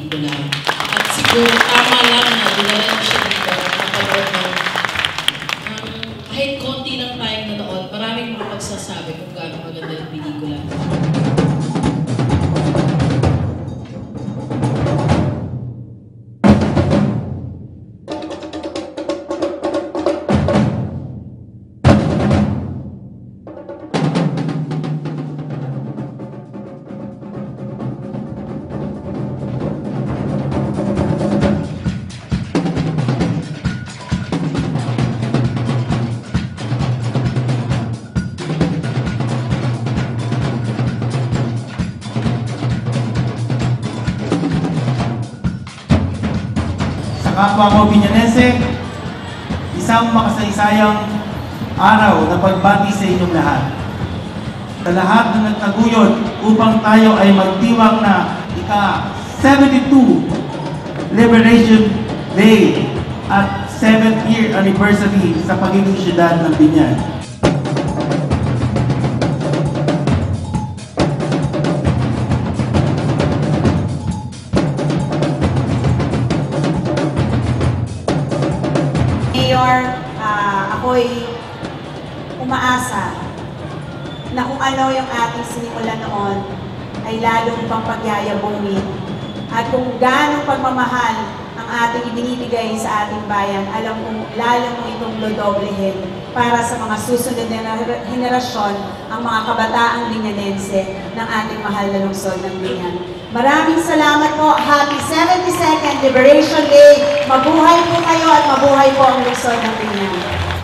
pelikula. At siguro tama lang na dinala niyo siya dito napanood ng kahit konti lang tayong nanood, maraming mga pagsasabi kung gaano maganda yung pelikula. Kapwa ko Biñanense, isang makasaysayang araw na pagbati sa inyong lahat. Sa lahat na nagtaguyod upang tayo ay magdiwang na ika-72 Liberation Day at 7th year anniversary sa pagiging siyudad ng Biñan. Ako'y umaasa na kung ano yung ating sinimulan noon ay lalong pang pagyayabungin at kung gaano pagmamahal ang ating ibinibigay sa ating bayan, alam mo, lalo mo itong dodoblehin para sa mga susunod na henerasyon, ang mga kabataang Biñanense ng ating mahal na lungsod ng Biñan. Maraming salamat po. Happy 72nd Liberation Day. Mabuhay po kayo at mabuhay po ang lungsod ng Biñan.